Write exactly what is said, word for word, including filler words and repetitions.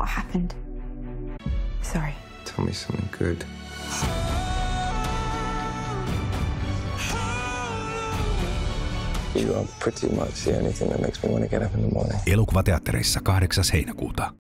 what happened. Sorry. Tell me something good. You are pretty much the only thing that makes me want to get up in the morning. Elokuvateattereissa kahdeksas heinäkuuta.